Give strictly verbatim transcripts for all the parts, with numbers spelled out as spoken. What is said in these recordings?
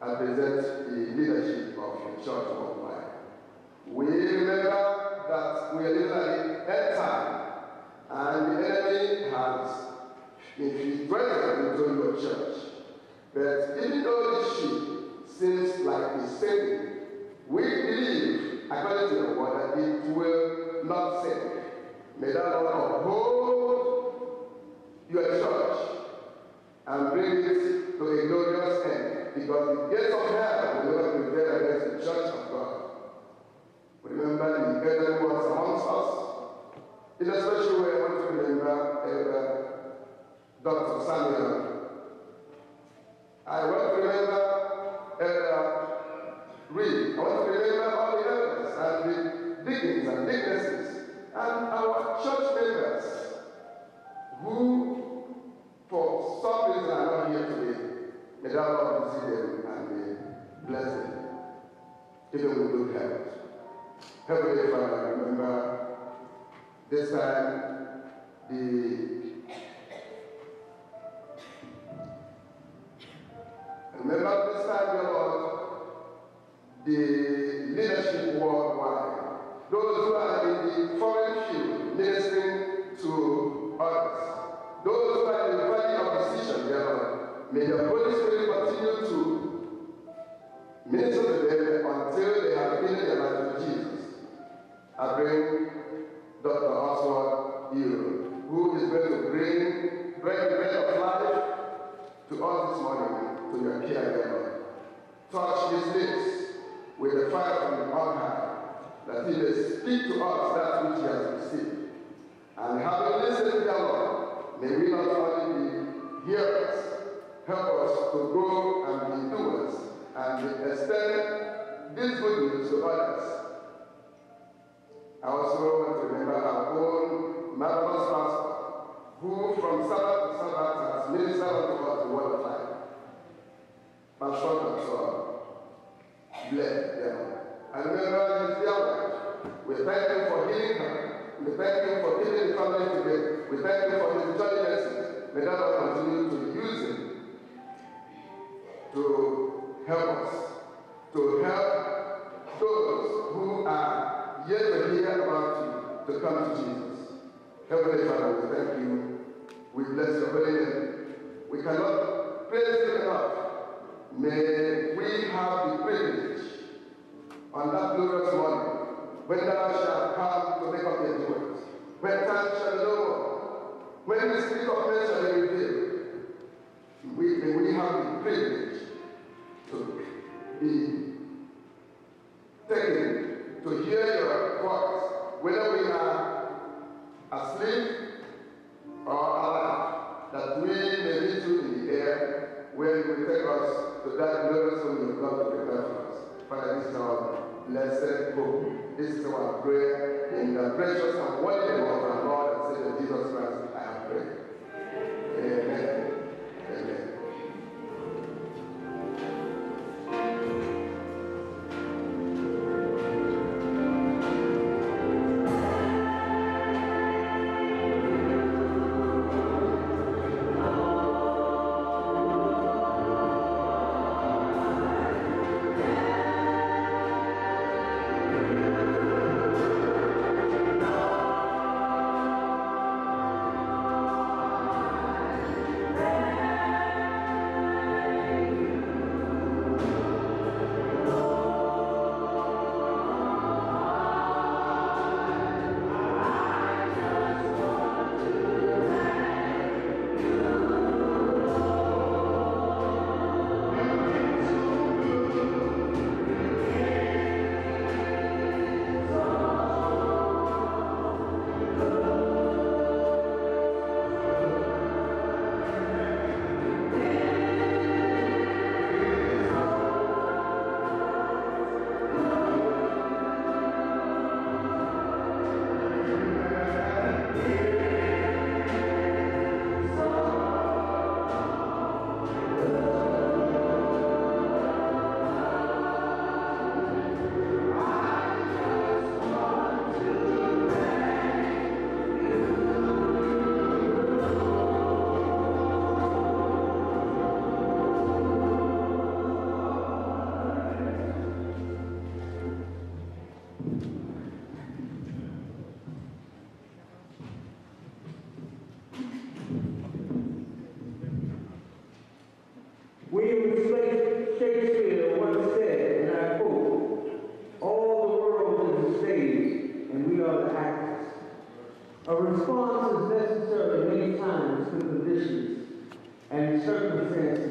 and present the leadership of the church worldwide. We remember that we are living at the end time, and the enemy has infiltrated into your church. But even though this sheep seems like a sin, we believe, according to the word, that it will not sin. May that Lord uphold your church and bring it to a glorious end, because the gates of hell will never prevail against the church of God. Remember the elder ones amongst us. In a special way, I want to remember Elder Doctor Samuel. I want to remember Elder Reed. I want to remember all the elders and the deacons and deaconesses and our church members who, for some reason, are not here today. May the Lord visit them and may bless them, even with good health. Heavenly Father, remember this time the remember this time, dear Lord, the leadership worldwide, those who are in the foreign field ministering to others, those who are in the valley of decision, dear Lord, may the Holy Spirit continue to minister to them until they have given their life to Jesus. I bring Doctor Oswald Hero, who is going to bring bread, bread of life to us this morning, to your care, dear Lord. Touch his lips with the fire from the on high, that he may speak to us that which he has received. And having listened, dear Lord, may we not only be hearers, help us to go and be doers and extend this good news to others. I also want to remember our own marvelous pastor, who from Sabbath to Sabbath has ministered unto us the word of life. Pastor Doctor bless them. And remember his dear wife. We thank him for healing her. We thank him for healing the family today. We thank him for his joy message. May God continue to use him to help us, to help those who are yet to hear about you, to come to Jesus. Heavenly Father, we thank you. We bless your holy name. We cannot praise you enough. May we have the privilege on that glorious morning when thou shalt come to make up your doings, when time shall be no more, when the Spirit of men shall be revealed. We, may we have the privilege to be taken to hear your voice, whether we are asleep or alive, that we may meet you in the air, where you will take us to that glorious home you have come to prepare for us. Father, this is our blessed hope. This is our prayer in the precious and worthy name of our Lord and Savior Jesus Christ. I have prayed. Amen. Amen.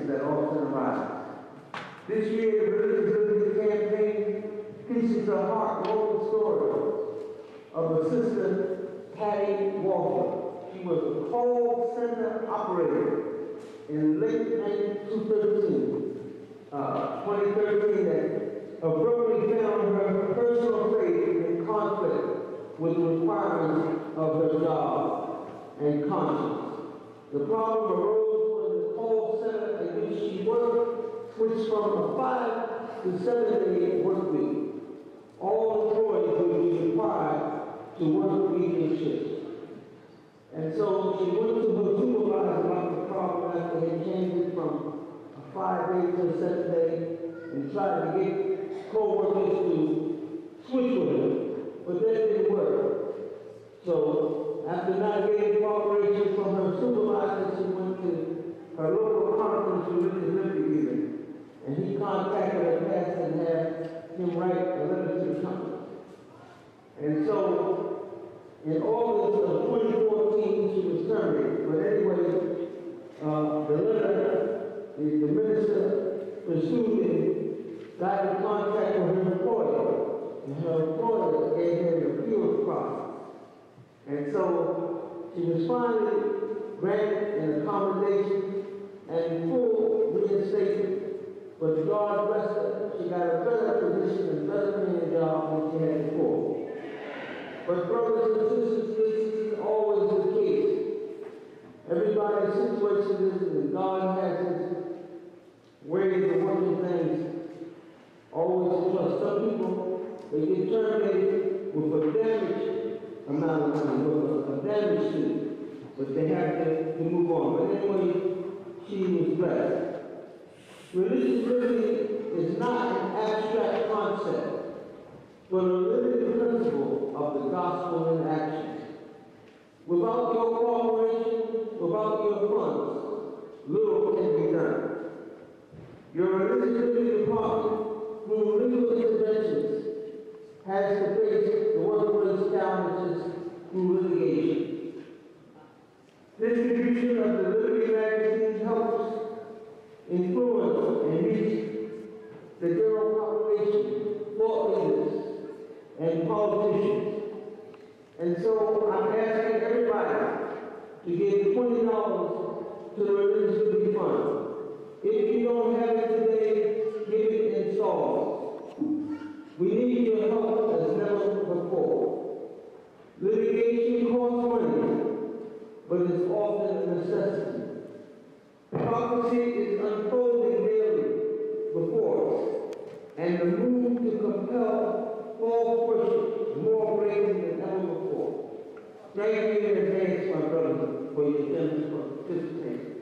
that often arise. This year, the Religious Liberty Campaign features a heart-warming story of a sister, Patty Walker. She was a call center operator in late twenty thirteen, uh, twenty thirteen that abruptly found her personal faith in conflict with the requirements of her job and conscience. The problem arose when the call center in which she worked switched from a five to seven day work week. All employees would be required to work evening shifts. And so she went to her supervisor about the problem after they changed it from a five day to a seven day and tried to get co-workers to switch with her, but that didn't work. So after not getting cooperation from her supervisor, she went to her local conference religious liberty meeting, and he contacted her pastor and had him write a letter to the company. And so in August of twenty fourteen, she was terminated. But anyway, uh, the letter, the, the minister pursued and got in contact with her employer. And her employer gave her an appeals process. And so she was finally granted an accommodation and full reinstatement. But God blessed her. She got a better position and better paying job than she had before. But brothers and sisters, this is always the case. Everybody's situation is that God has his ways of working things. Always trust. Some people, they get terminated with a damage amount of money, with a, a damage suit, but they have to, to move on. But anyway, she was blessed. Religious liberty is not an abstract concept, but a living principle of the gospel in action. Without your cooperation, without your funds, little can be done. Your religious liberty department, through legal interventions, has to face the workplace challenges through litigation. Distribution of the Liberty magazine helps influence and reach the general population, thought leaders, and politicians. And so I'm asking everybody to give twenty dollars to the Religious Liberty Fund. If you don't have it today, give it in installments. We need your help as never before. Litigation costs money, but it's often a necessity. Prophecy is unfolding daily before us, and the move to compel false worship is more blatant than ever before. Thank you in advance, my brothers, for your generous participation.